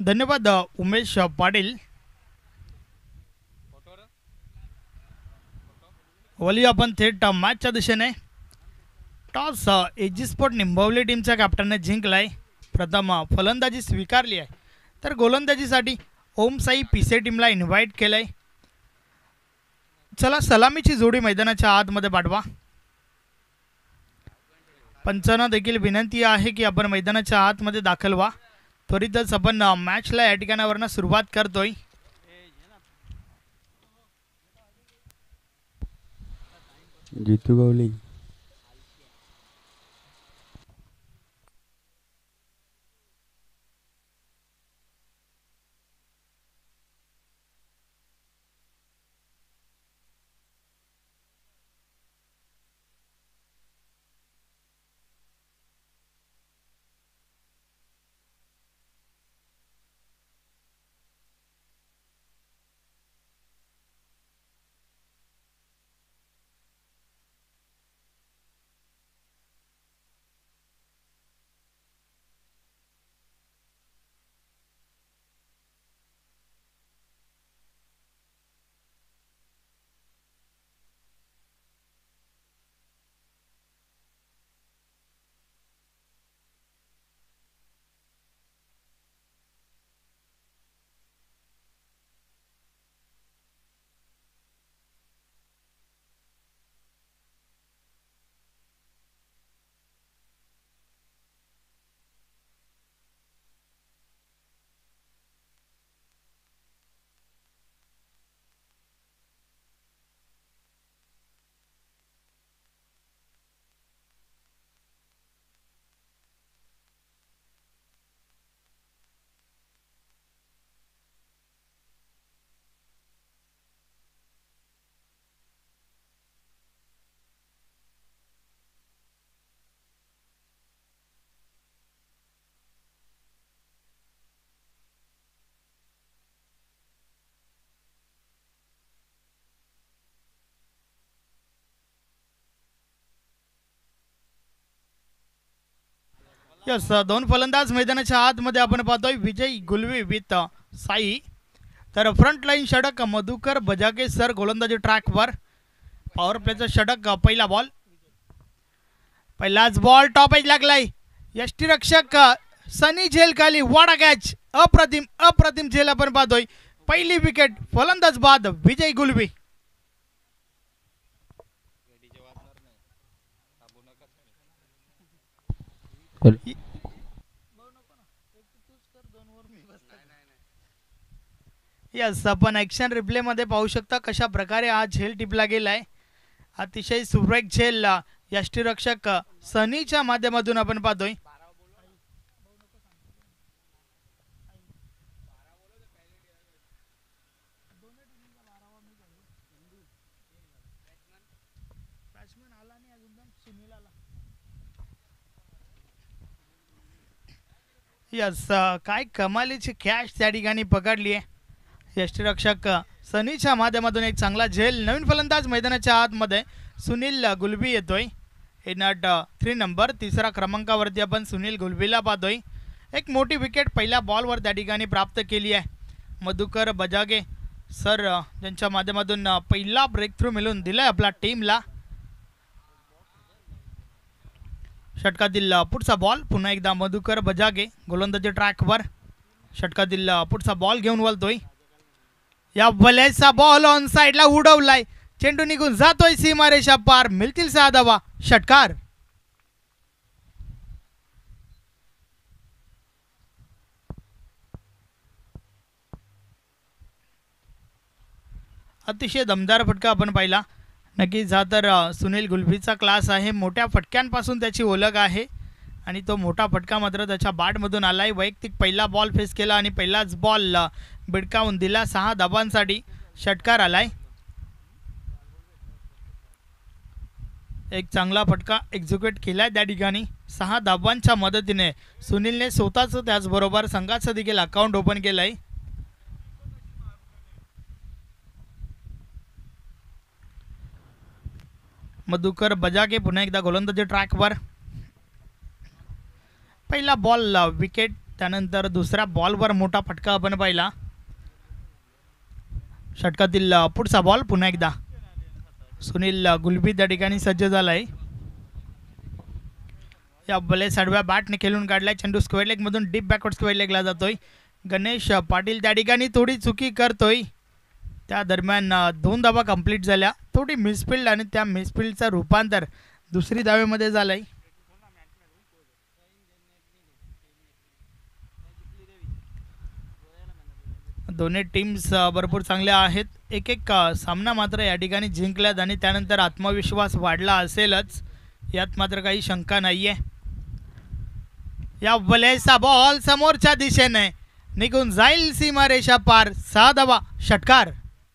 धन्यवाद उमेश पाटील. वली आपण थेट मॅचच्या दिशेने. टॉस एजी स्पोर्ट निंबवली टीमच्या कॅप्टनने जिंकलाय. प्रथम फलंदाजी स्वीकारली आहे, तर गोलंदाजीसाठी ओम साई पिसे टीमला इन्व्हाइट केलंय. चला सलामीची जोडी मैदानाच्या आतमध्ये पाठवा. पंचांना देखील विनंती आहे की आपण मैदानाच्या आतमध्ये दाखल व्हा. त्वरितच आपण मॅचला या ठिकाणावरनं सुरुवात करतोय. जीतू गवली. यस, दोन फलंदाज मैदानाच्या आतमध्ये आपण पाहतोय. विजय गुलवी विथ साई. तर फ्रंट लाईन षटक मधुकर बजाके सर गोलंदाजी ट्रॅकवर. पॉवर प्लेचा षटक. पहिला बॉल. पहिलाच बॉल टॉप एज लागलाय. यष्टीरक्षक सनी झेल खाली. वाडा कॅच. अप्रतिम अप्रतिम झेल आपण पाहतोय. पहिली विकेट फलंदाज बाद विजय गुलवी. यस, आपण ॲक्शन रिप्ले मध्ये पाहू शकता कशा प्रकारे हा झेल टिपला गेलाय. अतिशय सुरेख झेल यष्टीरक्षक सनीच्या माध्यमातून आपण पाहतोय. यस, काय कमालीची कॅच त्या ठिकाणी पकडली आहे. यष्टीरक्षक सनीच्या माध्यमातून एक चांगला झेल. नवीन फलंदाज मैदानाच्या आतमध्ये सुनील गुलबी येतोय. In at 3 number. तिसरा क्रमांकावरती आपण सुनील गुलबीला पाहतोय. एक मोठी विकेट पहिल्या बॉलवर त्या ठिकाणी प्राप्त केली आहे. मधुकर बजागे सर यांच्या माध्यमातून पहिला ब्रेक थ्रू मिळून दिलाय आपल्या टीमला. षटकातील पुढचा बॉल. पुन्हा एकदा मधुकर बजागे गोलंदाजी ट्रॅकवर. षटकातील पुढचा बॉल घेऊन वळतोय. या बल्याचा बॉल ऑन साइडला उडवलाय. चेंडू निघून जातोय सीमारेषा पार. मिळतील 6 धावा. षटकार. अतिशय दमदार फटका आपण पाहिला. नक्कीच हा तर सुनील गुलबीचा क्लास आहे. मोठ्या फटक्यांपासून त्याची ओळख आहे आणि तो मोठा फटका मात्र त्याच्या बॅटमधून आलाय. वैयक्तिक पहिला बॉल फेस केला आणि पहिलाच बॉल बिडकावून दिला. 6 धाबांसाठी षटकार आलाय. एक चांगला फटका एक्झिक्यूट केलाय त्या ठिकाणी. 6 धाबांच्या मदतीने सुनीलने स्वतःच त्याचबरोबर संघाचं देखील अकाउंट ओपन केलंय. मधुकर बजाके पुन्हा एकदा गोलंदाजी ट्रॅकवर. पहिला बॉल विकेट त्यानंतर दुसऱ्या बॉलवर मोठा फटका आपण पाहिला. षटकातील पुढचा बॉल पुन्हा एकदा सुनील गुलबी त्या ठिकाणी सज्ज झालाय. या बॉलेस आडव्या बॅटने खेळून काढलाय. चेंडू स्क्वेअर लेग मधून डीप बॅकवर्ड स्क्वेअर लेगला जातोय. गणेश पाटील त्या ठिकाणी थोडी चुकी करतोय. त्या दरम्यान 2 धावा कंप्लीट झाल्या. थोडी मिसफिल्ड आणि त्या मिसफिल्डचं रूपांतर दुसरी धावेमध्ये झालंय. दोन्ही टीम्स भरपूर चांगल्या आहेत. एक सामना मात्र या ठिकाणी जिंकल्यात आणि त्यानंतर आत्मविश्वास वाढला असेलच यात मात्र काही शंका नाहीये. या बॉलेचा बॉल समोरच्या दिशेने निघून जाईल सीमारेषा पार. 6 धावा षटकार.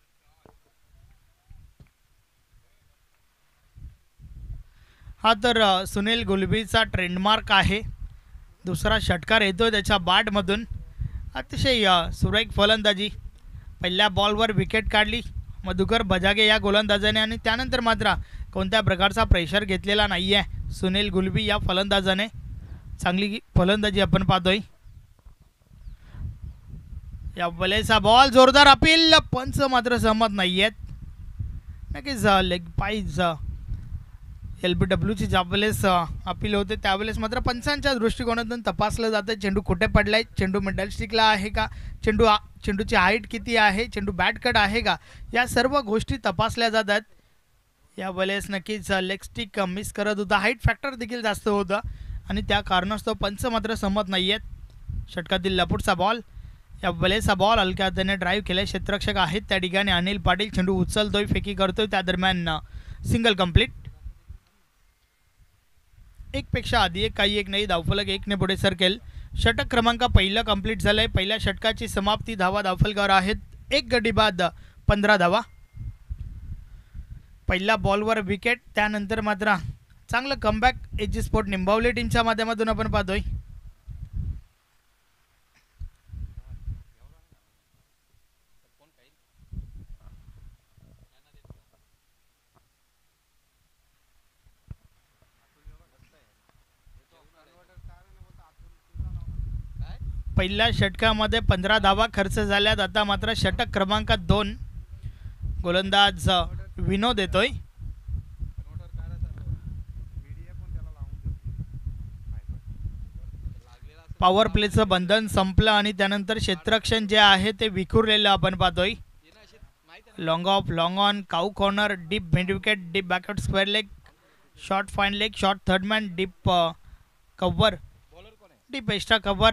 हा तर सुनील गुलबीचा ट्रेंडमार्क आहे. दुसरा षटकार येतोय त्याच्या बॅटमधून. अतिशय सुरेख फलंदाजी. पहिल्या बॉलवर विकेट काढली मधुकर बजागे या गोलंदाजाने आणि त्यानंतर मात्र कोणत्या प्रकारचा प्रेशर घेतलेला नाही आहे सुनील गुलबी या फलंदाजाने. चांगली फलंदाजी आपण पाहतोय. या बॉलेचा बॉल जोरदार अपील. पंच मात्र सहमत नाही आहेत. नक्कीच लेग पाईज LBWची ज्यावेळेस अपील होते त्यावेळेस मात्र पंचांच्या दृष्टिकोनातून तपासलं जातं चेंडू कुठे पडलाय, चेंडू मिडल स्टिकला आहे का, चेंडूची हाईट किती आहे, चेंडू बॅट कट आहे का, या सर्व गोष्टी तपासल्या जातात. या वेळेस नक्कीच लेग स्टिक मिस करत होता. हाईट फॅक्टर देखील जास्त होता आणि त्या कारणास्तव पंच मात्र सहमत नाही आहेत. षटकातील पुढचा बॉल. या वेळेचा बॉल हलक्या हाताने ड्राईव्ह केले. क्षेत्ररक्षक आहेत त्या ठिकाणी अनिल पाटील. चेंडू उचलतोय, फेकी करतोय. त्या दरम्यान सिंगल कंप्लीट. एक पेक्षा आधी एक काही एक नाही. धावफलक 1 ने पुढे सरकेल. षटक क्रमांक पहिला कंप्लीट झालंय. पहिल्या षटकाची समाप्ती. धावा धावफलकावर आहेत. 1 गडी बाद 15 धावा. पहिल्या बॉलवर विकेट. त्यानंतर मात्र चांगलं कमबॅक एजी स्पोर्ट निंबावली टीमच्या माध्यमातून आपण पाहतोय. पहिल्या षटकामध्ये 15 धावा खर्च झाल्यात. आता मात्र षटक क्रमांक 2 गोलंदाज विनोद येतोय. पॉवर प्लेचं बंधन संपलं आणि त्यानंतर क्षेत्ररक्षण जे आहे ते विखुरलेलं आपण पाहतोय. Long off, long on, cow corner, deep mid wicket, deep backward square leg, short fine leg, short third man, deep cover, deep extra cover.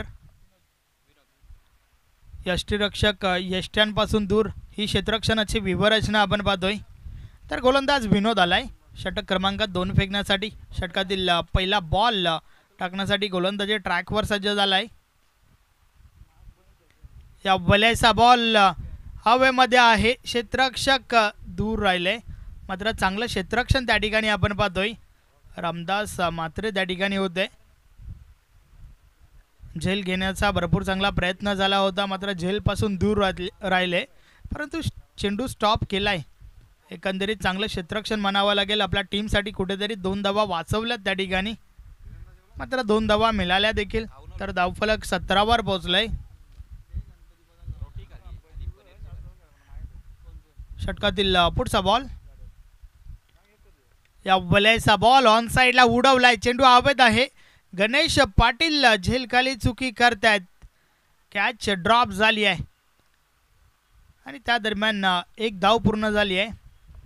यष्टीरक्षक यष्ट्यांपासून दूर ही क्षेत्ररक्षणाची व्यूहरचना आपण पाहतोय. तर गोलंदाज विनोद आलाय षटक क्रमांक 2 फेकण्यासाठी. षटकातील पहिला बॉल टाकण्यासाठी गोलंदाजी ट्रॅकवर सज्ज झालाय. या बॉलेचा बॉल हवेमध्ये आहे. क्षेत्ररक्षक दूर राहिले मात्र चांगलं क्षेत्ररक्षण त्या ठिकाणी आपण पाहतोय. रामदास मात्रे त्या ठिकाणी होते. झेल घेण्याचा भरपूर चांगला प्रयत्न झाला होता मात्र झेलपासून दूर राहिले परंतु चेंडू स्टॉप केलाय. एकंदरीत चांगलं क्षेत्ररक्षण म्हणावं लागेल. आपल्या टीमसाठी कुठेतरी 2 धावा वाचवल्यात त्या ठिकाणी मात्र 2 धावा मिळाल्या देखील. तर धावफलक 17 पोहोचलंय. षटकातील पुढचा बॉल. या वलयचा बॉल ऑन साइडला उडवलाय. चेंडू हवेत आहे. गणेश पाटील झेलखाली चुकी करतायत. कॅच ड्रॉप झाली आहे आणि त्या दरम्यान 1 धाव पूर्ण झाली आहे.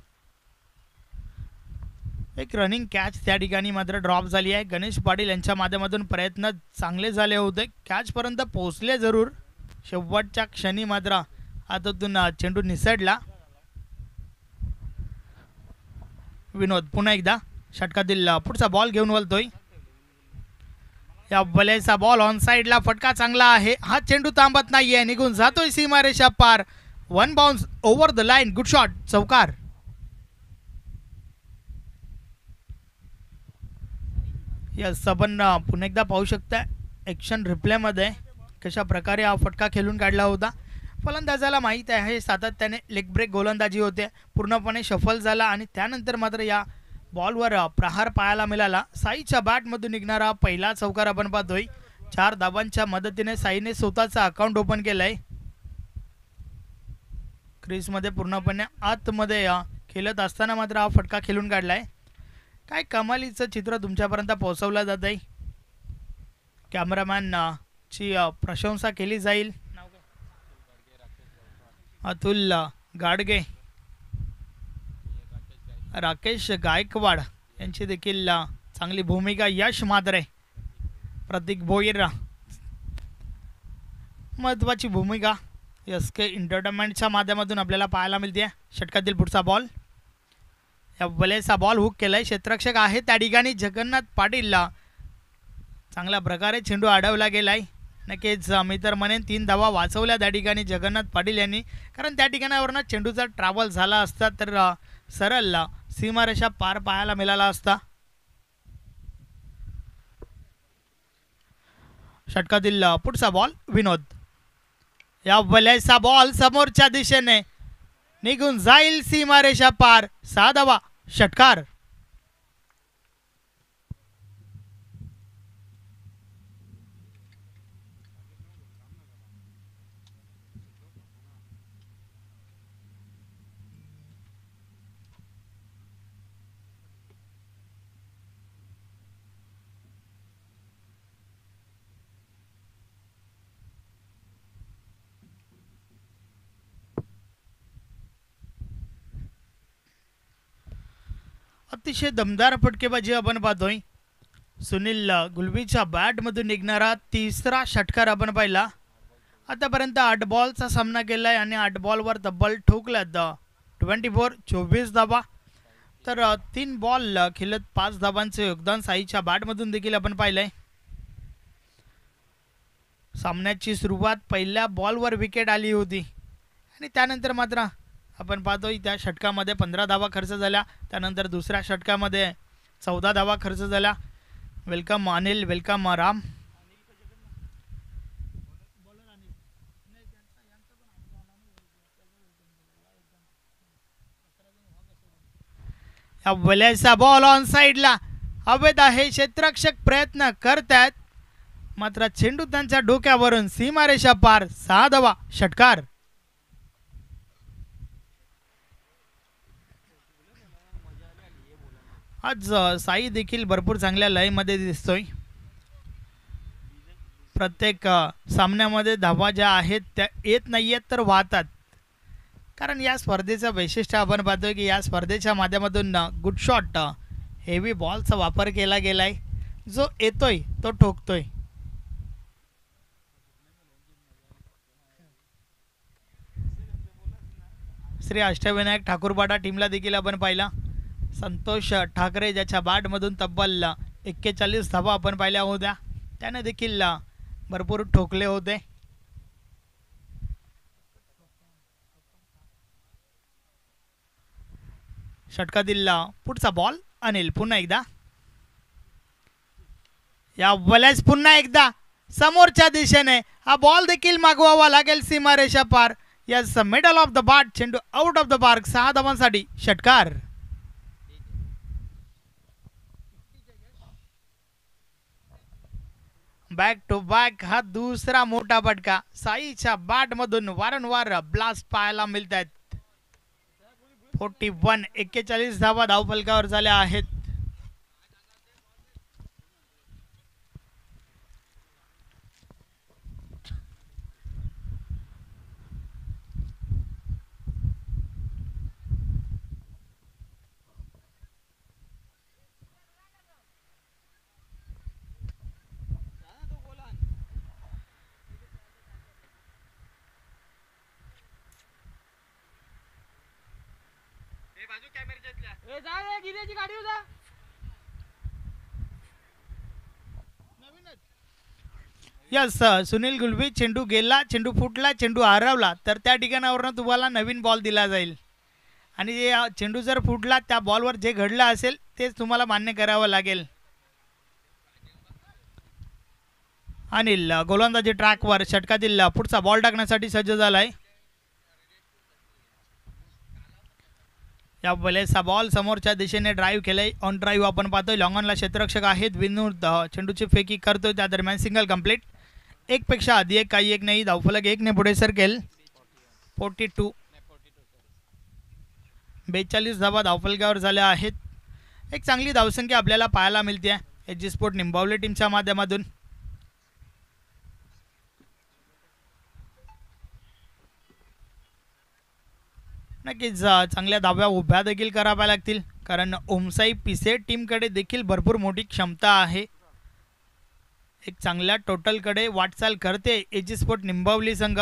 एक रनिंग कॅच त्या ठिकाणी मात्र ड्रॉप झाली आहे. गणेश पाटील यांच्या माध्यमातून प्रयत्न चांगले झाले होते. कॅच पर्यंत पोहोचले जरूर. शेवटच्या क्षणी मात्र हातातून चेंडू निसटला. विनोद पुन्हा एकदा षटकातील पुढचा बॉल घेऊन वळतोय. या बॉलेचा बॉल ऑन साइडला. फटका चांगला आहे. हा चेंडू थांबत नाहीये. निघून जातोय सीमारेषा पार. 1 bounce over the line. Good shot. चौकार. यस आपण पुन्हा एकदा पाहू शकता ॲक्शन रिप्लेमध्ये कशा प्रकारे हा फटका खेळून काढला होता. फलंदाजाला माहीत आहे सातत्याने लेग ब्रेक गोलंदाजी होते. पूर्णपणे शफल झाला आणि त्यानंतर मात्र या बॉलवर प्रहार पाहायला मिळाला. साईच्या बॅटमधून निघणारा पहिला चौकार आपण पाहतोय. 4 धाबांच्या मदतीने साईने स्वतःचा अकाउंट ओपन केलाय. क्रीजमध्ये पूर्णपणे आतमध्ये खेळत असताना मात्र हा फटका खेळून काढलाय. काय कमालीचं चित्र तुमच्यापर्यंत पोहोचवलं जात आहे. कॅमेरामॅन ची प्रशंसा केली जाईल. अतुल गाडगे, राकेश गायकवाड यांची देखील चांगली भूमिका. यश मात्रे, प्रतीक भोईर महत्वाची भूमिका SK एंटरटेनमेंटच्या माध्यमातून आपल्याला पाहायला मिळते. षटकातील पुढचा बॉल, या बलेचा बॉल हुक केलाय. क्षेत्ररक्षक आहे त्या ठिकाणी जगन्नाथ पाटील. चांगल्या प्रकारे चेंडू अडवला गेलाय. नक्कीच मी तर म्हणेन 3 धावा वाचवल्या त्या ठिकाणी जगन्नाथ पाटील यांनी, कारण त्या ठिकाणावरनं चेंडूचा ट्रॅव्हल झाला असता तर सरळ सीमारेषा पार पाहायला मिळाला असता. षटकातील पुढचा बॉल विनोद, या बलेचा बॉल समोरच्या दिशेने निघून जाईल सीमारेषा पार. 6 धावा, षटकार. अतिशय दमदार फटकेबाजी आपण पाहतोय. सुनील गुलबीच्या बॅटमधून निघणारा तिसरा षटकार आपण पाहिला. आतापर्यंत 8 बॉलचा सामना केलाय आणि 8 बॉलवर तब्बल ठोकल्यात 24 धावा. तर 3 बॉल खेळत 5 धावांचे योगदान साईच्या बॅटमधून देखील आपण पाहिलंय. सामन्याची सुरुवात पहिल्या बॉलवर विकेट आली होती आणि त्यानंतर मात्र आपण पाहतोय त्या षटकामध्ये 15 धावा खर्च झाल्या. त्यानंतर दुसऱ्या षटकामध्ये 14 धावा खर्च झाल्या. Welcome Anil, welcome Ram. या वल्याचा बॉल ऑन साइडला हवेत आहे. क्षेत्ररक्षक प्रयत्न करतात मात्र चेंडू त्यांच्या डोक्यावरून सीमारेषा पार. 6 धावा, षटकार. आज साई देखील भरपूर चांगल्या लयमध्ये दिसतोय. प्रत्येक सामन्यामध्ये धावा ज्या आहेत त्या येत नाहीयेत तर वाहतात, कारण या स्पर्धेचं वैशिष्ट्य आपण पाहतोय की या स्पर्धेच्या माध्यमातून गुड शॉट हेवी बॉलचा वापर केला गेलाय. जो येतोय तो ठोकतोय. श्री अष्टविनायक ठाकूरपाडा टीमला देखील आपण पाहिला. संतोष ठाकरे ज्याच्या बॅटमधून तब्बल 41 धावा आपण पाहिल्या होत्या, त्याने देखील भरपूर ठोकले होते. षटकातील पुढचा बॉल अनिल, पुन्हा एकदा या वल्यास पुन्हा एकदा समोरच्या दिशेने हा बॉल देखील मागवावा लागेल सीमारेषा पार. Yes, middle of the bat, चेंडू आउट ऑफ द पार्क. 6 धावांसाठी षटकार. बॅक टू बॅक हा दुसरा मोठा फटका. साईच्या बॅट मधून वारंवार ब्लास्ट पाहायला मिळतात. 41 धावा धावफलकावर झाल्या आहेत. यस, सुनील गुलबी, चेंडू गेला, चेंडू फुटला, चेंडू हरवला तर त्या ठिकाणावरून तुम्हाला नवीन बॉल दिला जाईल आणि चेंडू जर फुटला त्या बॉलवर जे घडलं असेल तेच तुम्हाला मान्य करावं लागेल. अनिल गोलंदाजी ट्रॅकवर षटकातील पुढचा बॉल टाकण्यासाठी सज्ज झालाय. या वेळेस बॉल समोरच्या दिशेने ड्राईव्ह केलंय. ऑन ड्राईव्ह आपण पाहतोय. लॉंगॉनला क्षेत्ररक्षक आहेत. विनोद चेंडूची फेकी करतोय. त्या दरम्यान सिंगल कंप्लीट. एक पेक्षा आधी एक काही एक नाही. धावफलक 1 ने पुढे सरकेल. 42 42 धावा धावफलकावर झाल्या आहेत. एक चांगली धावसंख्या आपल्याला पाहायला मिळते एच जी स्पोर्ट निंबावली टीमच्या माध्यमातून. नक्कीच चांगल्या धाव्या उभ्या देखील कराव्या लागतील, कारण ओमसाई पिसे टीमकडे देखील भरपूर मोठी क्षमता आहे. एक चांगल्या टोटलकडे वाटचाल करते एच जी स्पोर्ट निंबावली संघ.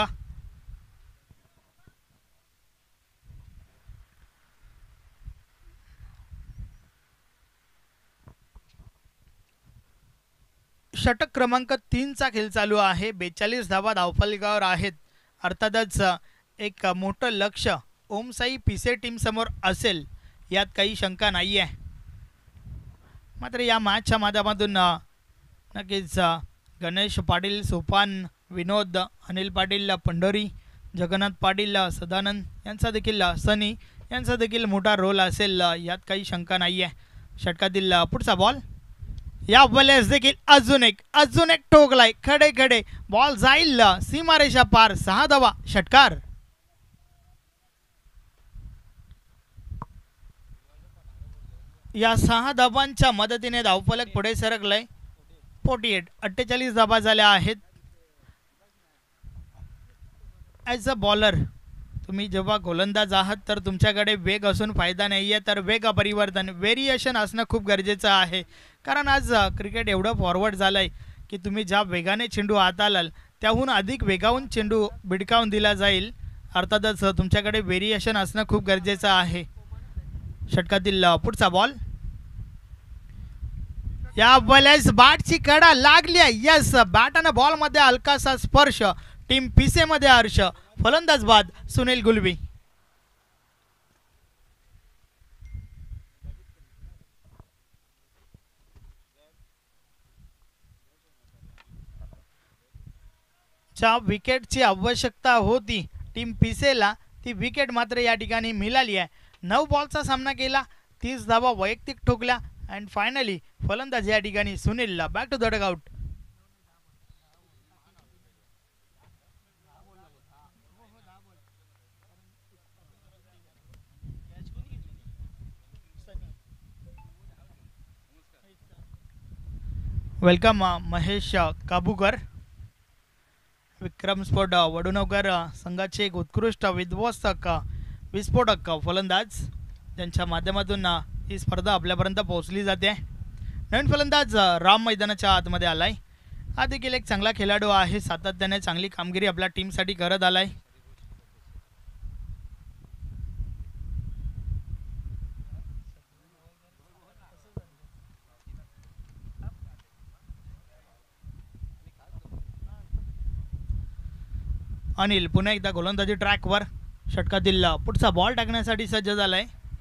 षटक क्रमांक 3 चा खेळ चालू आहे. 42 धावा धावफलकावर आहेत. अर्थातच एक मोठं लक्ष ओमसाई पिसे टीम समोर असेल यात काही शंका नाही आहे. मात्र या मॅचच्या माध्यमातून नक्कीच गणेश पाटील सोपान, विनोद, अनिल पाटील पंढरी, जगन्नाथ पाटील सदानंद यांचा देखील, सनी यांचा देखील मोठा रोल असेल यात काही शंका नाही आहे. षटकातील पुढचा बॉल या वेळेस देखील अजून एक ठोकलाय. खडे खडे बॉल जाईल सीमारेषा पार. 6 धावा षटकार. या 6 धावांच्या मदतीने धावफलक पुढे सरकलंय. 48 धावा झाल्या आहेत. ॲज अ बॉलर तुम्ही जेव्हा गोलंदाज आहात तर तुमच्याकडे वेग असून फायदा नाही आहे, तर वेग परिवर्तन व्हेरिएशन असणं खूप गरजेचं आहे. कारण आज क्रिकेट एवढं फॉरवर्ड झालं आहे की तुम्ही ज्या वेगाने चेंडू हाताळाल त्याहून अधिक वेगाहून चेंडू भिडकावून दिला जाईल. अर्थातच तुमच्याकडे व्हेरिएशन असणं खूप गरजेचं आहे. षटकातील पुढचा बॉल या वेळेस बॅटची कडा लागली आहे. यस, बॅट आणि बॉल मध्ये हलकासा स्पर्श. टीम पिसे मध्ये हर्ष. फलंदाज बाद सुनील गुलबी. ज्या विकेटची आवश्यकता होती टीम पिसेला ती विकेट मात्र या ठिकाणी मिळाली आहे. 9 बॉलचा सामना केला, 30 धावा वैयक्तिक ठोकल्या अँड फायनली फलंदाज या ठिकाणी सुनीलला back to the dugout. Welcome Mahesh Kabukar. Vikram sport Vadunavkar संघाचे एक उत्कृष्ट विध्वंसक विस्फोटक फलंदाज ज्यांच्या माध्यमातून ही स्पर्धा आपल्यापर्यंत पोहोचली जाते. नवीन फलंदाज राम मैदानाच्या आतमध्ये आलाय. हा देखील एक चांगला खेळाडू आहे. सातत्याने चांगली कामगिरी आपल्या टीमसाठी करत आलाय. अनिल पुन्हा एकदा गोलंदाजी ट्रॅकवर. षटकातील पुढचा बॉल टाकण्यासाठी सज्ज झालाय.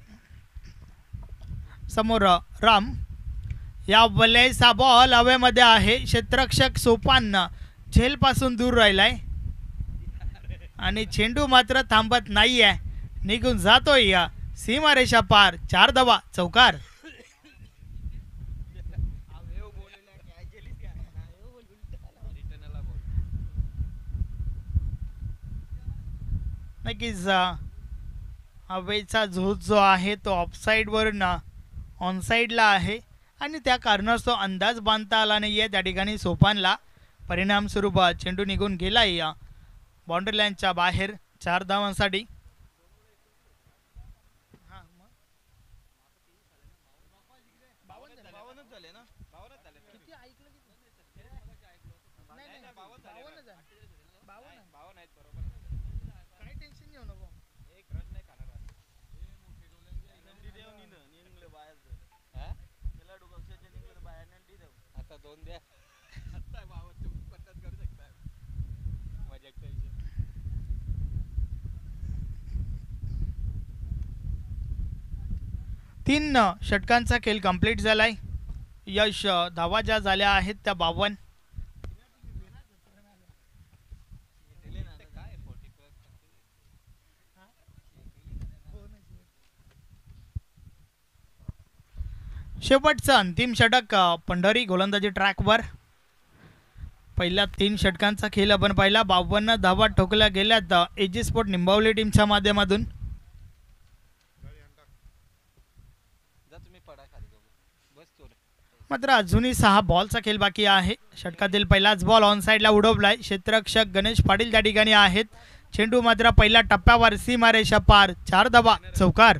समोर राम. या वेळेस हा बॉल हवेमध्ये आहे. क्षेत्ररक्षक सोपान झेलपासून दूर राहिलाय आणि चेंडू मात्र थांबत नाही आहे. निघून जातोय या सीमारेषा पार. 4 धावा चौकार. नक्कीच हवेचा झोत जो आहे तो ऑफसाईड वरून ऑनसाईडला आहे आणि त्या कारणास्तव अंदाज बांधता आला नाही आहे त्या ठिकाणी सोपानला. परिणाम स्वरूप चेंडू निघून गेलाय बाउंड्री लाईनच्या बाहेर 4 धावांसाठी. तीन षटकांचा खेळ कंप्लीट झालाय. यश धावा ज्या झाल्या आहेत त्या 52. शेवटचं अंतिम षटक पंढरी गोलंदाजी ट्रॅकवर. पहिल्या 3 षटकांचा खेळ आपण पाहिला. 52 धावा ठोकल्या गेल्यात एजी स्पोर्ट निंबावली टीमच्या माध्यमातून. मात्र अजूनही 6 बॉलचा खेळ बाकी आहे. षटकातील पहिलाच बॉल ऑन साईडला उडवलाय. क्षेत्ररक्षक गणेश पाटील त्या ठिकाणी आहेत. चेंडू मात्र पहिल्या टप्प्यावर सीमारेषा पार. 4 धावा चौकार.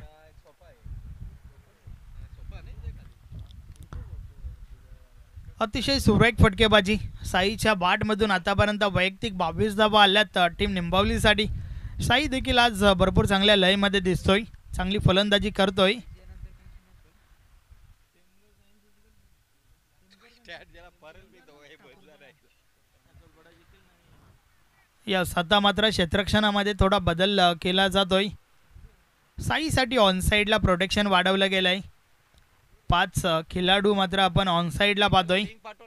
अतिशय सुरेख फटकेबाजी. साईच्या बॅटमधून आतापर्यंत वैयक्तिक 22 धावा आल्यात टीम निंबावलीसाठी. साई देखील आज भरपूर चांगल्या लयमध्ये दिसतोय. चांगली फलंदाजी करतोय. या आता मात्र क्षेत्ररक्षणामध्ये थोडा बदल केला जातोय. साईसाठी ऑन साईडला प्रोटेक्शन वाढवलं गेलंय. 5 खेळाडू मात्र आपण ऑन साईडला पाहतोय.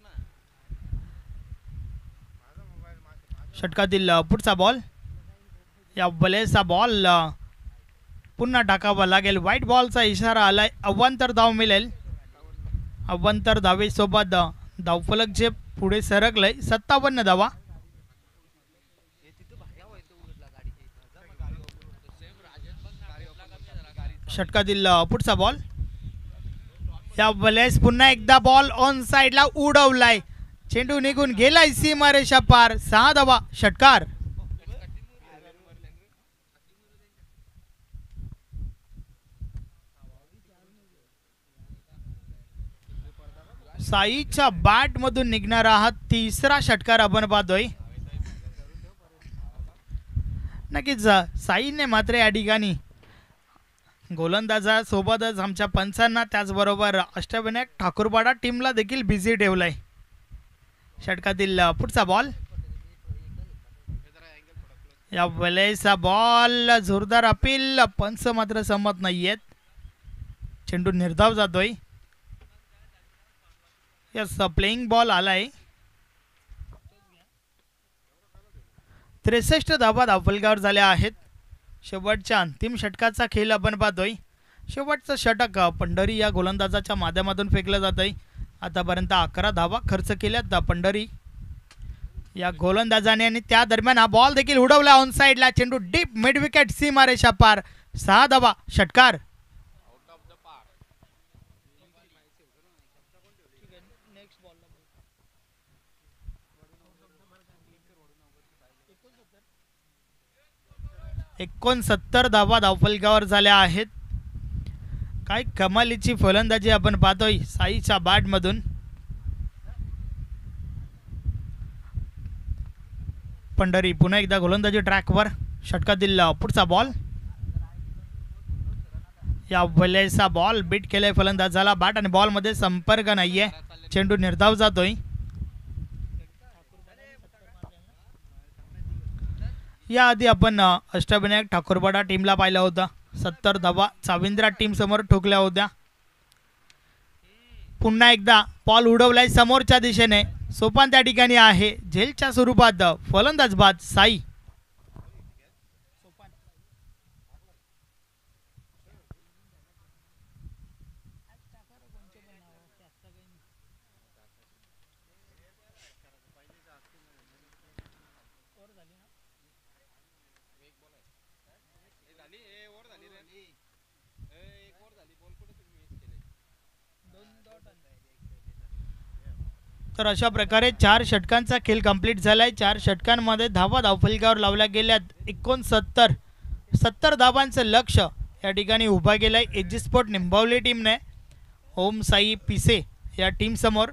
षटकातील पुढचा बॉल. या बलेचा बॉल पुन्हा टाकावा लागेल. व्हाईट बॉलचा इशारा आलाय. अवांतर धाव मिळेल. अवांतर धावेसोबत धावफलक जे पुढे सरकलंय. 57 धावा. षटकातील पुढचा बॉल. या बलेस पुन्हा एकदा बॉल ऑन साईडला उडवलाय. चेंडू निघून गेलाय सीमारेषा पार. 6 धावा षटकार. साईच्या बॅट मधून निघणारा हा तिसरा षटकार आपण पाहतोय. नक्कीच साईने मात्र या ठिकाणी गोलंदाजासोबतच आमच्या पंचांना त्याचबरोबर अष्टविनायक ठाकूरपाडा टीमला देखील बिझी ठेवलाय. षटकातील पुढचा बॉल. या वेळेचा बॉल जोरदार अपील. पंच मात्र सहमत नाहीयेत. चेंडू निर्धाव जातोय. यस प्लेइंग बॉल आलाय. 63 धावा धावफलकावर झाल्या आहेत. शेवटच्या अंतिम षटकाचा खेळ आपण पाहतोय. शेवटचं षटक पंढरी या गोलंदाजाच्या माध्यमातून फेकलं जातंय. आतापर्यंत 11 धावा खर्च केल्यात पंढरी या गोलंदाजाने आणि त्या दरम्यान हा बॉल देखील उडवला ऑन साईडला. चेंडू डीप मिड विकेट सीमारेषा पार. 6 धावा षटकार. एकोणसत्तर धावा धावफलकावर झाल्या आहेत. काय कमालीची फलंदाजी आपण पाहतोय साईच्या बॅट मधून. पंढरी पुन्हा एकदा गोलंदाजी ट्रॅकवर. षटकातील पुढचा बॉल. या वेळेचा बॉल बीट केलाय फलंदाजाला. बॅट आणि बॉल मध्ये संपर्क नाहीये. चेंडू निर्धाव जातोय. याआधी आपण अष्टविनायक ठाकूरपाडा टीमला पाहिलं होतं. 70 धावा चाविंद्रा टीम समोर ठोकल्या होत्या. पुन्हा एकदा बॉल उडवलाय समोरच्या दिशेने. सोपान त्या ठिकाणी आहे. झेलच्या स्वरूपात फलंदाज बाद साई. तर अशा प्रकारे 4 षटकांचा खेळ कंप्लीट झालाय. 4 षटकांमध्ये धावा धावफलकावर लावल्या गेल्यात 69. 70 धावांचं लक्ष या ठिकाणी उभा केलंय एजी स्पोर्ट निंबावली टीमने ओम साई पिसे या टीम समोर.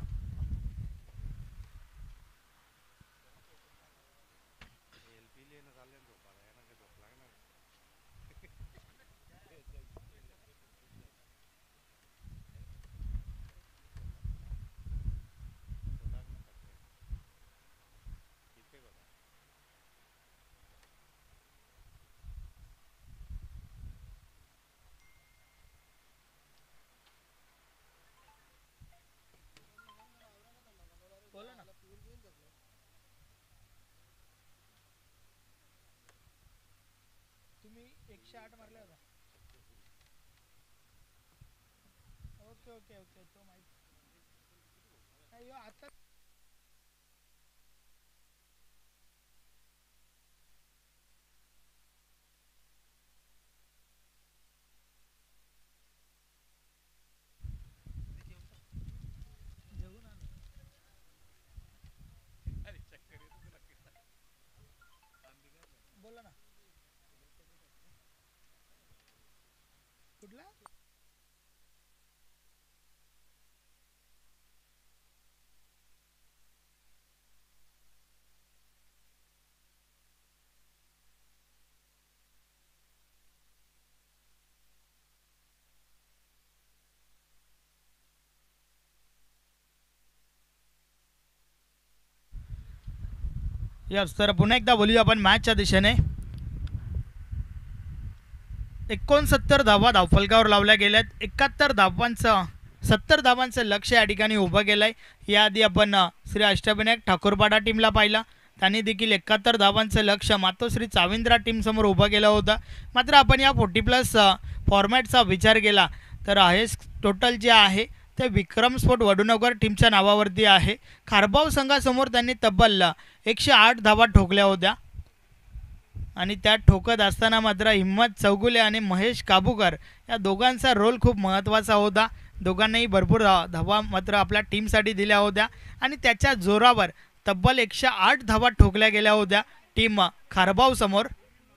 तुम्ही 108 मारले होता. ओके ओके ओके ओके तो माहिती आता बोला ना कुठला यस तर पुन्हा एकदा बोलूया आपण मॅचच्या दिशेने 69 धावा धावफलकावर लावल्या गेल्यात. 71 धावांचं 70 धावांचं लक्ष या ठिकाणी उभं केलं आहे. याआधी आपण श्री अष्टविनायक ठाकूरपाडा टीमला पाहिला, त्यांनी देखील 71 धावांचं लक्ष मातोश्री चाविंद्रा टीमसमोर उभं केलं होतं. मात्र आपण या 40+ फॉर्मॅटचा विचार केला तर हायेस्ट टोटल जे आहे ते विक्रम स्पोर्ट वडूनगर टीमच्या नावावरती आहे. खारबाव संघासमोर त्यांनी तब्बल 108 धावा ठोकल्या होत्या आणि त्यात ठोकत असताना मात्र हिम्मत चौगुले आणि महेश काबूकर या दोघांचा रोल खूप महत्त्वाचा होता. दोघांनाही भरपूर धावा मात्र आपल्या टीमसाठी दिल्या होत्या आणि त्याच्या जोरावर तब्बल 108 धावा ठोकल्या गेल्या होत्या टीम खारबाव समोर.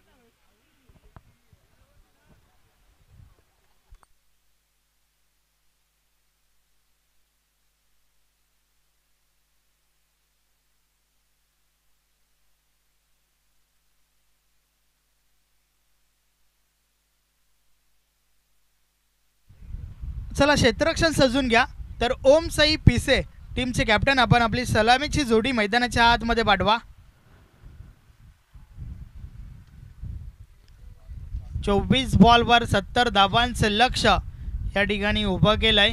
चला क्षेत्ररक्षण सजून घ्या. तर ओम साई पिसे टीमचे कॅप्टन आपण आपली सलामीची जोडी मैदानाच्या आतमध्ये पाठवा. 24 बॉलवर 70 धावांचं लक्ष या ठिकाणी उभं केलंय.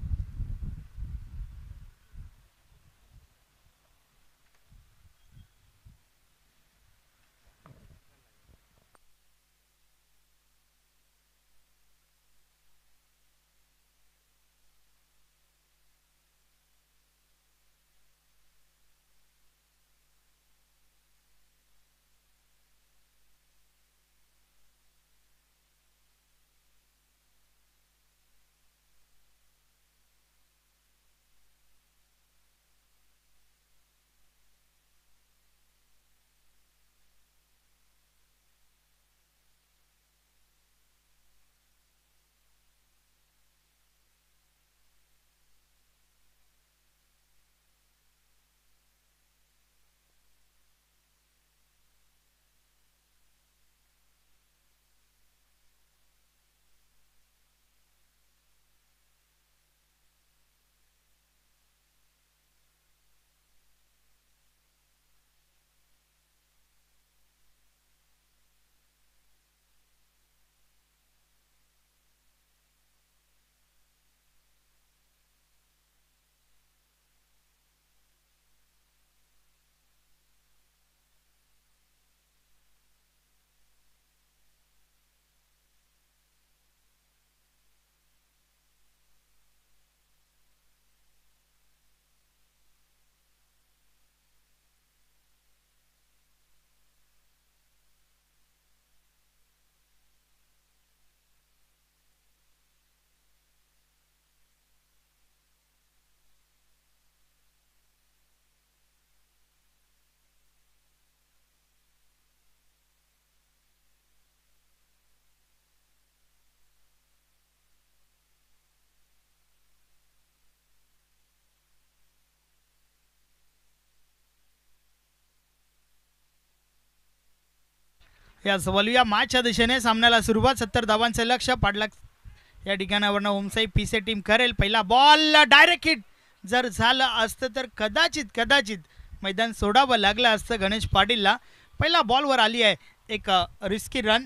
या वलूया मॅचच्या दिशेने. सामन्याला सुरुवात. 70 धावांचं लक्ष पाडला या ठिकाणावरनं ओमसाई पिसे टीम करेल. पहिला बॉल डायरेक्ट हिट जर झालं असतं तर कदाचित मैदान सोडावं लागलं असतं गणेश पाटीलला. पहिला बॉलवर आली आहे एक रिस्की रन.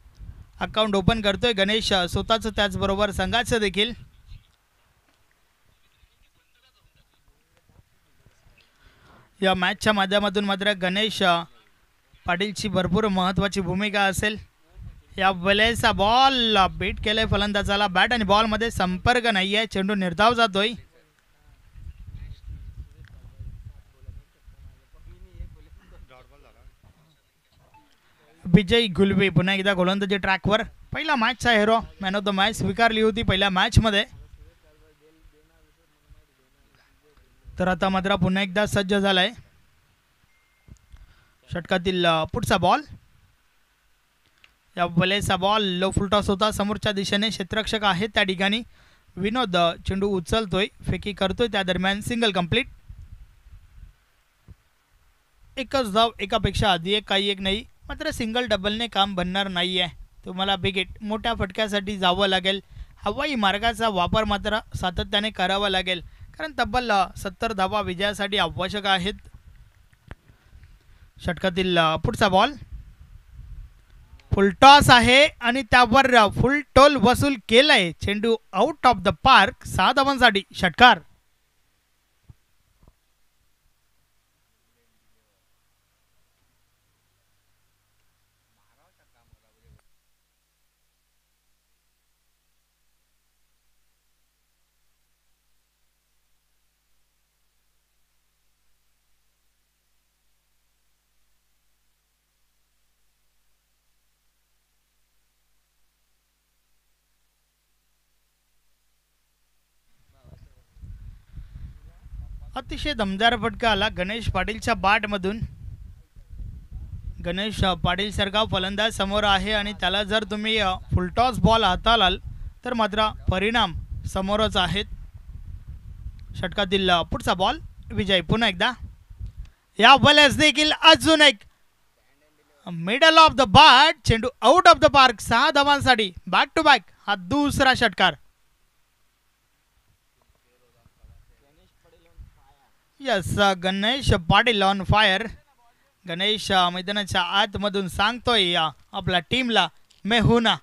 अकाउंट ओपन करतोय गणेश स्वतःचं त्याचबरोबर संघाचं देखील. या मॅचच्या माध्यमातून मात्र गणेश पाटीलची भरपूर महत्त्वाची भूमिका असेल या वेळेचा बॉल बीट केलाय फलंदाजाला. बॅट आणि बॉल मध्ये संपर्क नाहीये. चेंडू निर्धाव जातोय. विजय गुलबी पुन्हा एकदा गोलंदाजी ट्रॅकवर. पहिला मॅचचा hero, man of the match स्वीकारली होती पहिल्या मॅच मध्ये. तर आता मात्र पुन्हा एकदा सज्ज झालाय. षटकातील पुढचा बॉल. या वेळेचा बॉल लो फुलटॉस होता. समोरच्या दिशेने क्षेत्ररक्षक आहेत त्या ठिकाणी. विनोद चेंडू उचलतोय, फेकी करतोय. त्या दरम्यान सिंगल कंप्लीट. एकच धाव, एकापेक्षा आधी एक, काही एक नाही. मात्र सिंगल डबलने काम बनणार नाही आहे. तुम्हाला बिग हिट मोठ्या फटक्यासाठी जावं लागेल. हवाई मार्गाचा वापर मात्र सातत्याने करावा लागेल, कारण तब्बल 70 धावा विजयासाठी आवश्यक आहेत. षटकातील पुढचा बॉल. फुलटॉस आहे आणि त्यावर फुल टोल वसूल केलाय. चेंडू आउट ऑफ द पार्क. 6 धावांसाठी षटकार. अतिशय दमदार फटका आला गणेश पाटीलच्या बॅटमधून. गणेश पाटील सारखा फलंदाज समोर आहे आणि त्याला जर तुम्ही फुलटॉस बॉल हाताळाल तर मात्र परिणाम समोरच आहेत. षटकातील पुढचा बॉल. विजय पुन्हा एकदा. या वेळेस देखील अजून एक मिडल ऑफ द बॅट. चेंडू आउट ऑफ द पार्क. 6 धावांसाठी बॅक टू बॅक हा दुसरा षटकार. Yes, Ganesh Patil on fire. Ganesh मैदानाच्या आतमधून सांगतोय आपल्या टीमला मैं हूं ना.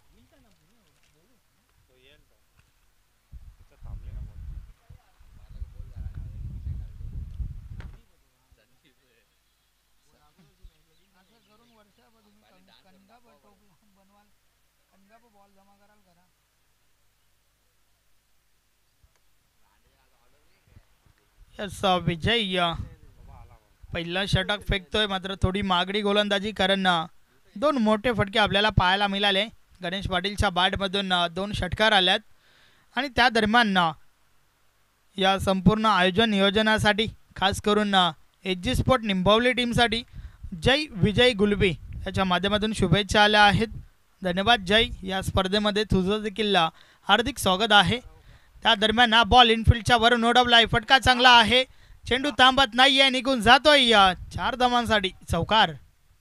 यस, विजय पहिला षटक फेकतोय. मात्र थोडी मागडी गोलंदाजी, कारण 2 मोठे फटके आपल्याला पाहायला मिळाले. गणेश पाटीलच्या बॅटमधून 2 षटकार आल्यात आणि त्या दरम्यान या संपूर्ण आयोजन नियोजनासाठी खास करून एजी स्पोर्ट निंबवली टीमसाठी जय विजय गुलबी याच्या माध्यमातून शुभेच्छा आल्या आहेत. धन्यवाद जय. या स्पर्धेमध्ये तुझं देखील हार्दिक स्वागत आहे. त्या दरम्यान हा बॉल इनफिल्डच्या वरून उडवलाय. फटका चांगला आहे. चेंडू थांबत नाहीये, निघून जातोय. 4 धावांसाठी चौकार.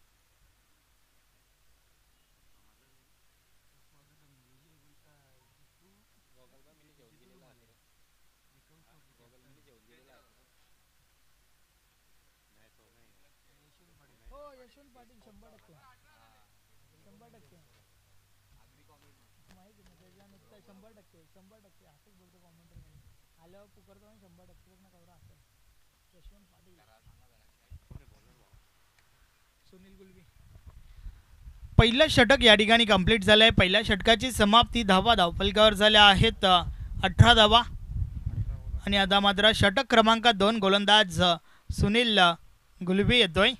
पहिलं षटक या ठिकाणी कंप्लीट झालंय. पहिल्या षटकाची समाप्ती. धावा धावफलकावर झाल्या आहेत 18 धावा. आणि आता मात्र षटक क्रमांक 2 गोलंदाज सुनील गुलबी येतोय.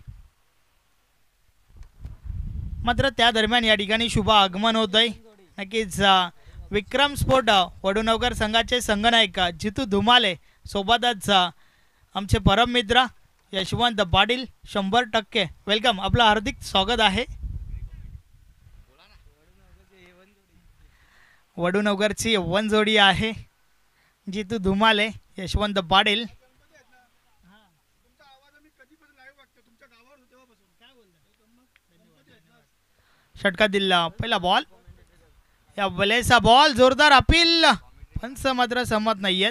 मात्र त्या दरम्यान या ठिकाणी शुभ आगमन होतंय. नक्कीच विक्रम स्पोर्ट वडुनवकर संघाचे संघनायक जितू धुमाले सोबतच आमचे परम मित्र यशवंत पाटील 100% वेलकम. आपलं हार्दिक स्वागत आहे. वडुनवकरची वन जोडी आहे. जितू धुमाले, यशवंत पाटील. षटकातील पहिला बॉल. या वेळेचा बॉल जोरदार अपील. पंच मात्र सहमत नाहीयेत.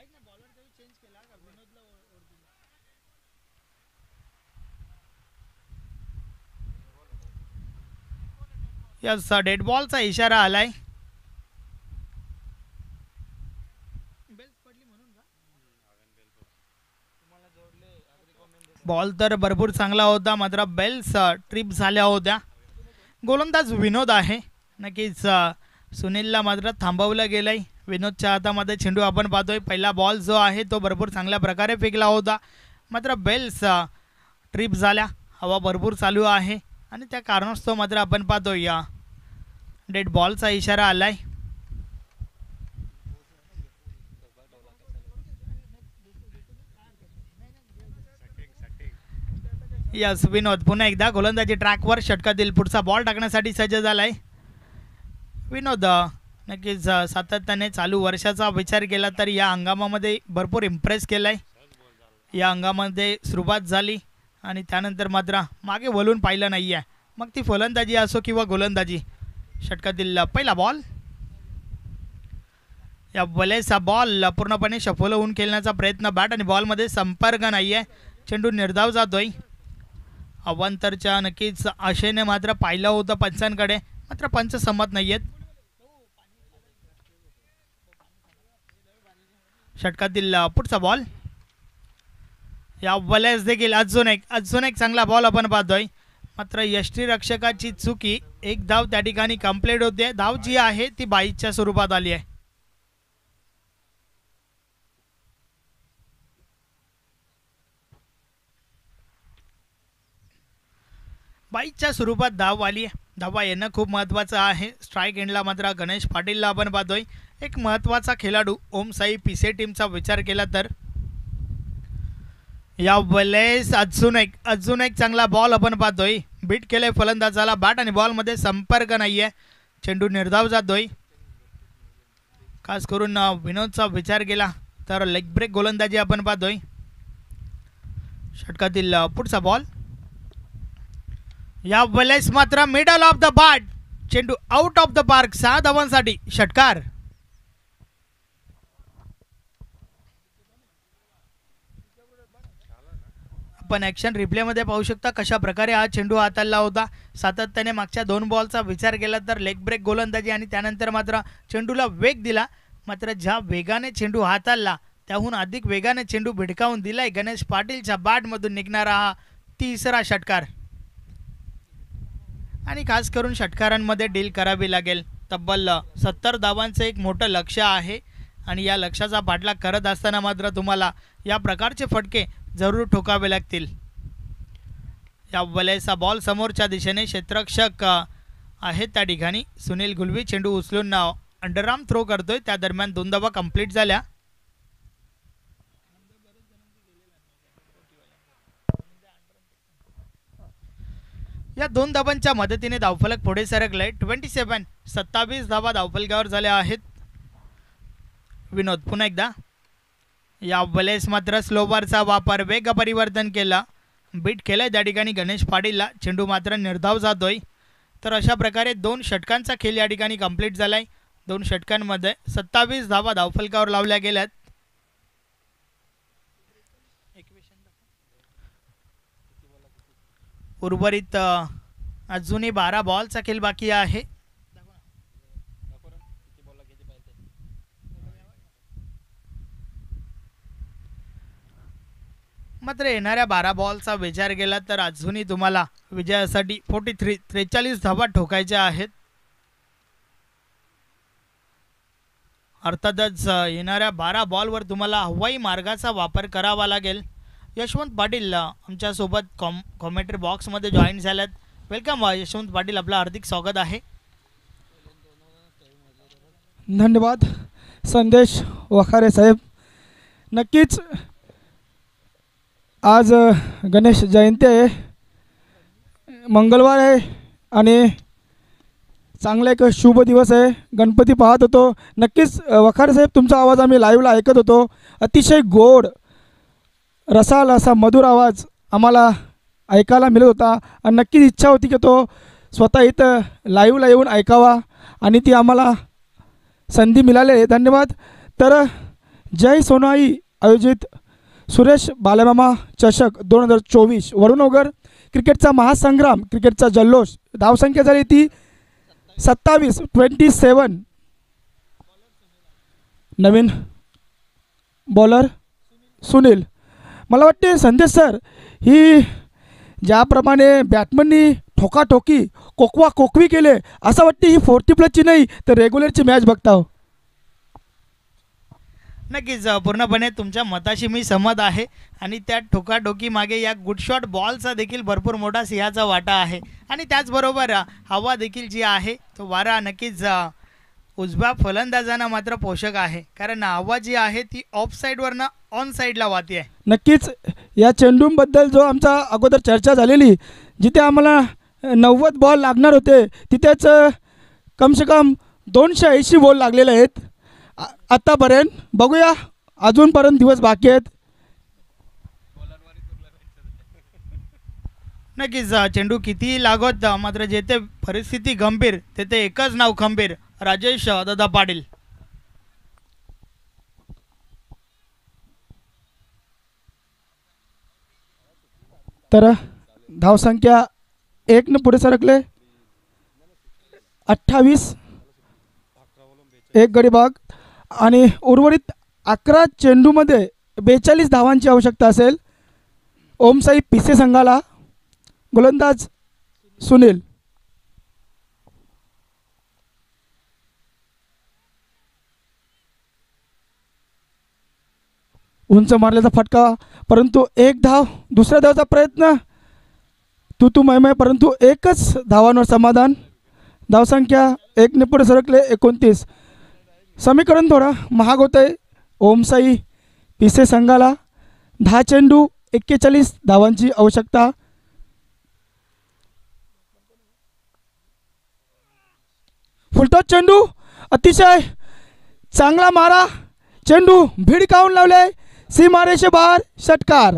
यस, डेड बॉलचा इशारा आलाय. बॉल तर भरपूर चांगला होता, मात्र बेल्स ट्रिप झाल्या होत्या. गोलंदाज विनोद आहे. नक्कीच सुनीलला मात्र थांबवलं गेलं आहे. विनोदच्या हातामध्ये चेंडू आपण पाहतोय. पहिला बॉल जो आहे तो भरपूर चांगल्या प्रकारे फेकला होता, मात्र बेल्स ट्रिप झाल्या. हवा भरपूर चालू आहे आणि त्या कारणास्तव मात्र आपण पाहतोय या डेड बॉलचा इशारा आलाय. यस, विनोद पुन्हा एकदा गोलंदाजी ट्रॅकवर षटकातील पुढचा बॉल टाकण्यासाठी सज्ज झालाय. विनोद नक्कीच सातत्याने चालू वर्षाचा विचार केला तर या हंगामामध्ये भरपूर इम्प्रेस केलाय. या हंगामामध्ये सुरुवात झाली आणि त्यानंतर मात्र मागे वळून पाहिलं नाही आहे, मग ती फलंदाजी असो किंवा गोलंदाजी. षटकातील पहिला बॉल, या बलेचा बॉल पूर्णपणे सफल होऊन खेळण्याचा प्रयत्न, बॅट आणि बॉलमध्ये संपर्क नाही आहे. चेंडू निर्धाव जातोय. अवांतरच्या नक्कीच आशेने मात्र पाहिलं होतं पंचांकडे, मात्र पंच संमत नाही आहेत. षटकातील पुढचा बॉल, या बलेस देखील अजून एक चांगला बॉल आपण पाहतोय, मात्र यष्टीरक्षकाची चुकी. एक धाव त्या ठिकाणी कंप्लीट होते. धाव जी आहे ती 22च्या स्वरूपात आली आहे. बाईकच्या स्वरूपात धाव आली आहे. धावा येणं खूप महत्त्वाचं आहे. स्ट्राईक एंडला मात्र गणेश पाटीलला आपण पाहतोय. एक महत्त्वाचा खेळाडू ओम साई पिसे टीमचा विचार केला तर या वेळेस अजून एक चांगला बॉल आपण पाहतोय. बीट केलंय फलंदाजाला, बॅट आणि बॉलमध्ये संपर्क नाही आहे. चेंडू निर्धाव जातोय. खास करून विनोदचा विचार केला तर लेग ब्रेक गोलंदाजी आपण पाहतोय. षटकातील पुढचा बॉल, या वेळेस मात्र मिडल ऑफ द बॅट, चेंडू आउट ऑफ द पार्क. 6 धावांसाठी षटकार. आपण ॲक्शन रिप्लेमध्ये पाहू शकता कशा प्रकारे हा चेंडू हाताळला होता. सातत्याने मागच्या 2 बॉलचा विचार केला तर लेग ब्रेक गोलंदाजी आणि त्यानंतर मात्र चेंडूला वेग दिला, मात्र ज्या वेगाने चेंडू हाताळला त्याहून अधिक वेगाने चेंडू भिडकावून दिलाय गणेश पाटीलच्या बॅटमधून निघणारा हा तिसरा षटकार. आणि खास करून षटकारांमध्ये डील करावी लागेल. तब्बल 70 धावांचं एक मोठं लक्ष्य आहे आणि या लक्ष्याचा पाठलाग करत असताना मात्र तुम्हाला या प्रकारचे फटके जरूर ठोकावे लागतील. या वेळेचा बॉल समोरच्या दिशेने क्षेत्ररक्षक आहेत त्या ठिकाणी सुनील गुलवी चेंडू उचलून अंडरआर्म थ्रो करतोय. त्या दरम्यान 2 धावा कंप्लीट झाल्या. या 2 धावांच्या मदतीने धावफलक पुढे सरकले. 27 धावा धावफलकावर झाल्या आहेत. विनोद पुन्हा एकदा, या वेळेस मात्र स्लोवरचा वापर, वेग परिवर्तन केला, बीट केलं त्या ठिकाणी गणेश पाटीलला. चेंडू मात्र निर्धाव जातोय. तर अशा प्रकारे 2 षटकांचा खेळ या ठिकाणी कंप्लीट झालाय. 2 षटकांमध्ये 27 धावा धावफलकावर लावल्या गेल्यात. उर्वरित अजूनही 12 बॉलचा खेळ बाकी आहे. मात्र येणाऱ्या 12 बॉलचा विचार केला तर अजूनही तुम्हाला विजयासाठी 43 धावा ठोकायच्या आहेत. अर्थातच येणाऱ्या 12 बॉलवर तुम्हाला हवाई मार्गाचा वापर करावा लागेल. यशवंत पाटील आमच्यासोबत कॉमेंट्री बॉक्समध्ये जॉईन झाल्यात. वेलकम यशवंत पाटील, आपलं हार्दिक स्वागत आहे. धन्यवाद संदेश वखारे साहेब. नक्कीच आज गणेश जयंती आहे, मंगळवार आहे आणि चांगला एक शुभ दिवस आहे. गणपती पाहत होतो. नक्कीच वखारे साहेब तुमचा आवाज आम्ही लाईव्हला ऐकत होतो. अतिशय गोड रसाल असा मधुर आवाज आम्हाला ऐकायला मिळत होता आणि नक्कीच इच्छा होती की तो स्वतः इथं लाईव्हला येऊन ऐकावा आणि ती आम्हाला संधी मिळाली. धन्यवाद. तर जय सोनाई आयोजित सुरेश बालेमामा चषक 2024 वरुणनगर क्रिकेटचा महासंग्राम, क्रिकेटचा जल्लोष. धावसंख्या झाली ती 27. नवीन बॉलर सुनील. मला वाटते संदेश सर, ही ज्याप्रमाणे बॅट्समननी ठोकाठोकी कोकवा कोकवी केले. असं वाटते ही 40+ नाही तर रेग्युलरची मॅच बघताव. नक्कीच पूर्णपणे तुमच्या मताशी मी सहमत आहे आणि त्या ठोकाठोकी मागे या गुड शॉट बॉलचा देखील भरपूर मोठा सिंहाचा वाटा आहे. आणि त्याचबरोबर हवा देखील जी आहे तो वारा नक्कीच उजव्या फलंदाजांना मात्र पोषक आहे, कारण हवा जी आहे ती ऑफ साईडवरनं ऑन साईडला वाहते आहे. नक्कीच या चेंडूंबद्दल जो आमचा अगोदर चर्चा झालेली, जिथे आम्हाला 90 बॉल लागणार होते तिथेच कमसे कम 280 बॉल लागलेले आहेत आत्तापर्यंत. बघूया, अजूनपर्यंत दिवस बाकी आहेत. नक्कीच चेंडू कितीही लागत मात्र जेथे परिस्थिती गंभीर तेथे एकच नाव खंबीर, राजेश दादा पाटील. तर धावसंख्या 1 पुढे सरकले. 28 एक गडी बाद आणि उर्वरित 11 चेंडूमध्ये 42 धावांची आवश्यकता असेल ओमसाई पिसे संघाला. गोलंदाज सुनील. उंच मारल्याचा फटका, परंतु एक धाव. दुसऱ्या धावाचा प्रयत्न, तू मय परंतु एकच धावांवर समाधान. धावसंख्या 1 पुढे सरकले. 29. समीकरण थोडं महाग होतं आहे ओमसाई पिसे संघाला. 10 चेंडू 41 धावांची आवश्यकता. फुलटॉस चेंडू, अतिशय चांगला मारा. चेंडू भिडकावून लावले, सीमारेषे बाहेर, षटकार.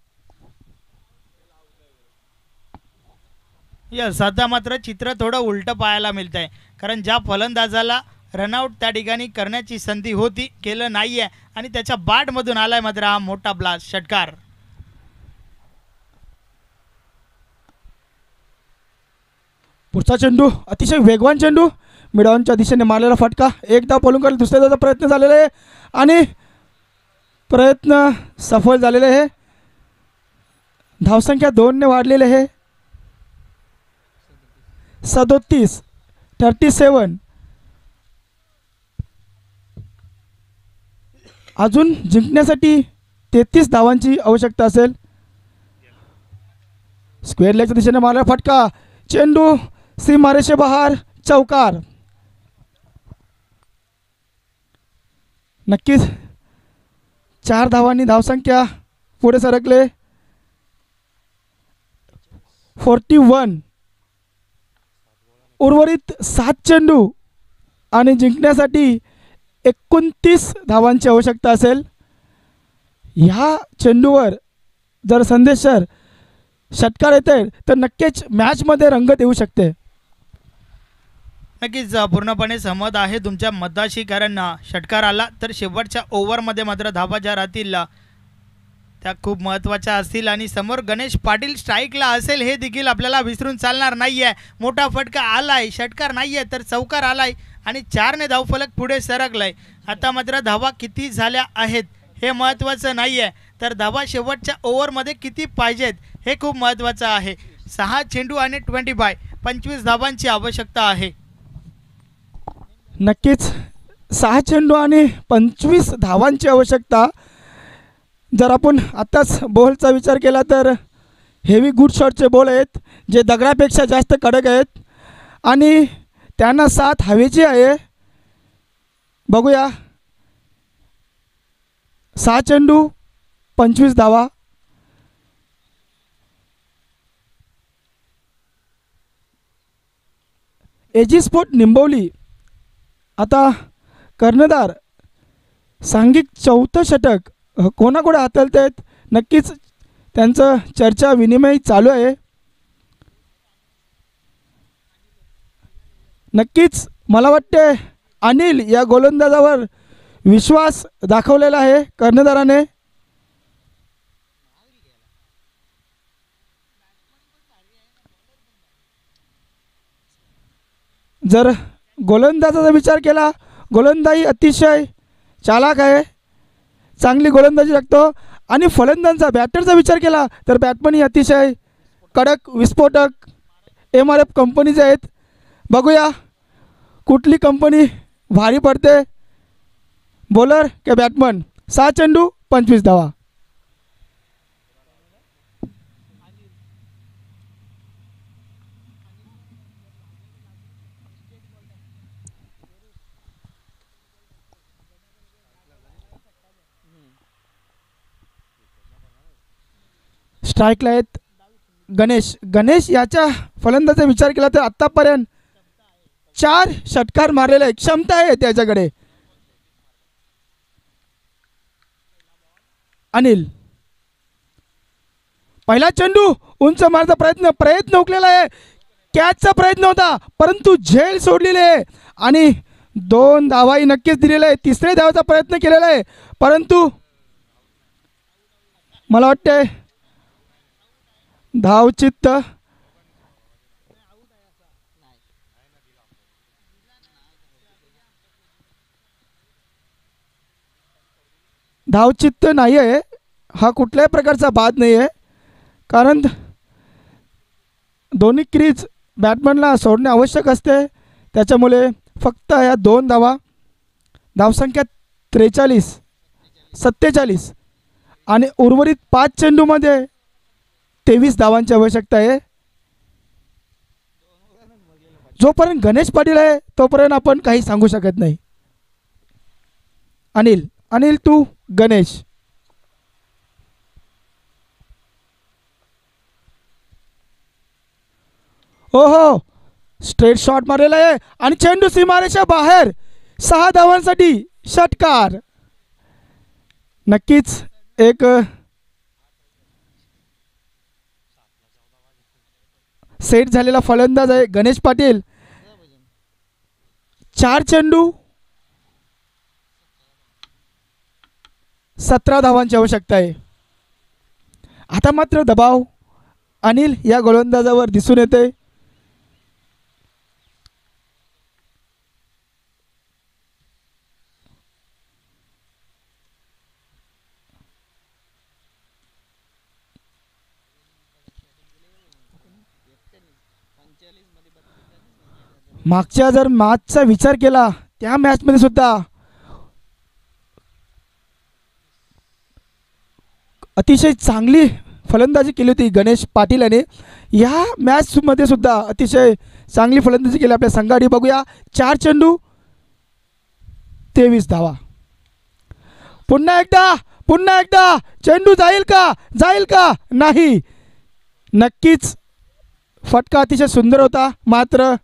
यस, आता मात्र चित्र थोडं उलटं पाहायला मिळत आहे, कारण ज्या फलंदाजाला रनआउट त्या ठिकाणी करण्याची संधी होती केलं नाही आहे आणि त्याच्या बॅटमधून आलाय मात्र हा मोठा ब्लास्ट, षटकार. पुढचा चेंडू अतिशय वेगवान चेंडू, मिडॉनच्या दिशेने मारलेला फटका. एक धाव पळून काढला. दुसऱ्या धावाचा प्रयत्न झालेला आहे आणि प्रयत्न सफल झालेले आहे. धावसंख्या 2 वाढलेली आहे. 37. अजून जिंकण्यासाठी 33 धावांची आवश्यकता असेल. स्क्वेअर लेगच्या दिशेने मारलेला फटका. चेंडू सीमारेषे बाहेर, चौकार. नक्कीच 4 धावांनी धावसंख्या पुढे सरकले. 41. उर्वरित 7 चेंडू आणि जिंकण्यासाठी 29 धावांची आवश्यकता असेल. ह्या चेंडूवर जर संदेश सर षटकार येते तर नक्कीच मॅचमध्ये रंगत येऊ शकते. नक्कीच पूर्णपणे सहमत आहे तुमच्या मताशी, कारण षटकार आला तर शेवटच्या ओव्हरमध्ये मात्र धावा ज्या राहतील त्या खूप महत्त्वाच्या असतील आणि समोर गणेश पाटील स्ट्राईकला असेल हे देखील आपल्याला विसरून चालणार नाही आहे. मोठा फटका आलाय, षटकार नाही आहे तर चौकार आलाय आणि 4ने धावफलक पुढे सरकलाय. आता मात्र धावा किती झाल्या आहेत हे महत्त्वाचं नाही आहे, तर धावा शेवटच्या ओव्हरमध्ये किती पाहिजेत हे खूप महत्त्वाचं आहे. 6 चेंडू आणि 25 धावांची आवश्यकता आहे. नक्कीच 6 चेंडू आणि 25 धावांची आवश्यकता. जर आपण आत्ताच बॉलचा विचार केला तर हेवी गुड शॉटचे बॉल आहेत जे दगडापेक्षा जास्त कडक आहेत आणि त्यांना साथ हवेची आहे. बघूया, 6 चेंडू 25 धावा. AG sport Nimbavli. आता कर्णधार सांघिक 4थं षटक कोणाकडे हाताळत आहेत, नक्कीच त्यांचं चर्चा विनिमय चालू आहे. नक्कीच मला वाटते अनिल या गोलंदाजावर विश्वास दाखवलेला आहे कर्णधाराने. जर गोलंदाजाचा विचार केला, गोलंदाजी अतिशय चालाक आहे, चांगली गोलंदाजी लागतो. आणि फलंदाजाचा बॅटरचा विचार केला तर बॅटमन ही अतिशय कडक विस्फोटक MRF कंपनीचे आहेत. बघूया कुठली कंपनी भारी पडते, बॉलर की बॅटमन. 6 चेंडू 25 धावा. स्ट्राईकला आहेत गणेश. गणेश याच्या फलंदाचा विचार केला तर आत्तापर्यंत 4 षटकार मारलेले आहे, क्षमता आहे त्याच्याकडे. अनिल पहिला चेंडू उंच मारण्याचा प्रयत्न हुकलेला आहे. कॅचचा प्रयत्न होता परंतु झेल सोडलेली आहे आणि 2 धावाही नक्कीच दिलेले आहे. 3ऱ्या धावाचा प्रयत्न केलेला आहे परंतु मला वाटते धावचित्त नाही आहे. हा कुठल्याही प्रकारचा बाद नाही आहे कारण दोन्ही क्रीज बॅटमॅनला सोडणे आवश्यक असते. त्याच्यामुळे फक्त या 2 धावा, धावसंख्या 47 आणि उर्वरित 5 चेंडूमध्ये 23 धावांची आवश्यकता आहे. जोपर्यंत गणेश पाटील आहे तोपर्यंत आपण काही सांगू शकत नाही. अनिल तू गणेश. हो स्ट्रेट शॉट मारलेला आहे आणि चेंडू सीमारेषा बाहेर. 6 धावांसाठी षटकार. नक्कीच एक सेट झालेला फलंदाज आहे गणेश पाटील. 4 चेंडू 17 धावांची आवश्यकता आहे. आता मात्र दबाव अनिल या गोलंदाजावर दिसून येते. मागच्या जर मॅचचा विचार केला त्या मॅचमध्ये सुद्धा अतिशय चांगली फलंदाजी केली होती गणेश पाटील याने. या मॅचमध्ये सुद्धा अतिशय चांगली फलंदाजी केली आपल्या संघाने. बघूया 4 चेंडू 23 धावा. पुन्हा एकदा चेंडू जाईल का नाही. नक्कीच फटका अतिशय सुंदर होता मात्र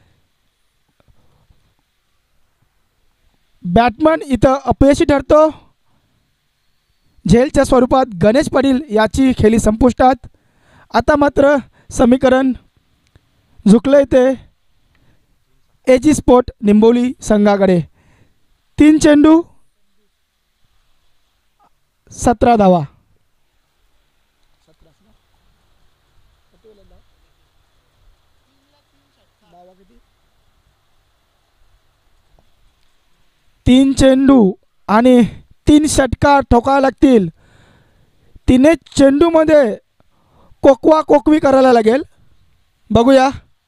बॅटमन इथं अपयशी ठरतो. झेलच्या स्वरूपात गणेश पाटील याची खेळी संपुष्टात. आता मात्र समीकरण झुकले ते एजी स्पोर्ट निंबोली संघाकडे. 3 चेंडू 17 धावा. तीन चेंडू आणि 3 षटकार ठोकावे लागतील. 3 चेंडूमध्ये कोकवी करायला लागेल. बघूया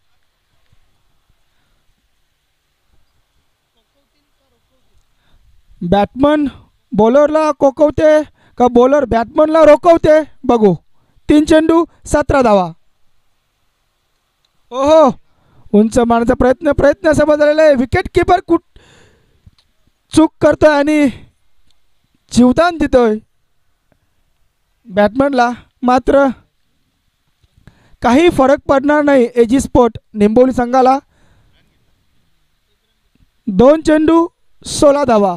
बॅटमन बॉलरला कोकवते का बॉलर बॅटमनला रोखवते. बघू 3 चेंडू 17 धावा. ओहो उंच मारण्याचा प्रयत्न सफल झालेला आहे. विकेट किपर चूक करतोय आणि जीवदान देतोय बॅटमनला. मात्र काही फरक पडणार नाही एजी स्पोर्ट निंबोली संघाला. 2 चेंडू 16 धावा.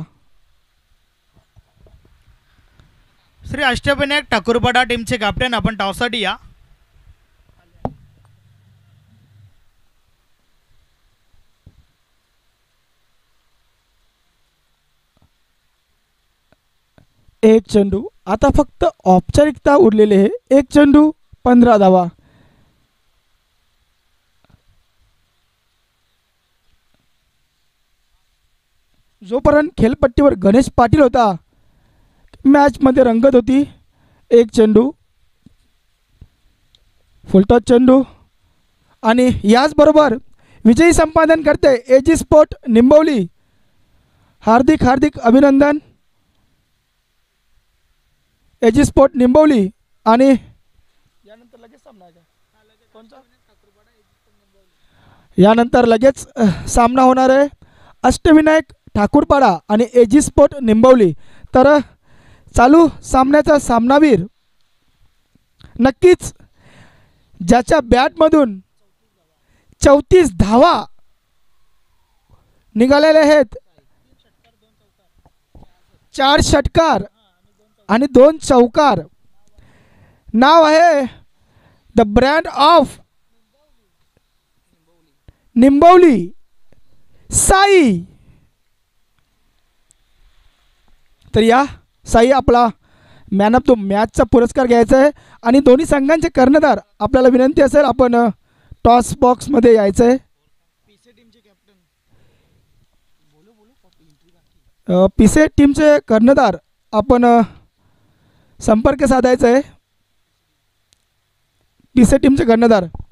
श्री अष्टविनायक ठाकूरपाडा टीमचे कॅप्टन आपण टॉससाठी या. एक चेंडू आता फक्त औपचारिकता उरलेले आहे. 1 चेंडू 15 धावा. जोपर्यंत खेळपट्टीवर गणेश पाटील होता मॅचमध्ये रंगत होती. 1 चेंडू फुलटॉस चेंडू आणि याचबरोबर विजयी संपादन करते एजी स्पोर्ट निंबवली. हार्दिक हार्दिक अभिनंदन एजी स्पोर्ट निंबवली. आणि यानंतर लगेच सामना होणार आहे अष्टविनायक ठाकूरपाडा आणि एजी स्पोर्ट निंबवली. तर चालू सामन्याचा सामनावीर नक्कीच ज्याच्या बॅटमधून 34 धावा निघालेले आहेत, 4 षटकार आणि 2 चौकार. नाव आहे the brand of Nimbavli Sai. तर या साई आपला मॅन ऑफ द मॅचचा पुरस्कार घ्यायचा आहे. आणि दोन्ही संघांचे कर्णधार आपल्याला विनंती असेल आपण टॉस बॉक्समध्ये यायचं आहे. पिसे टीमचे कर्णधार आपण संपर्क साधायचा आहे. पिसे टीमचे कर्णधार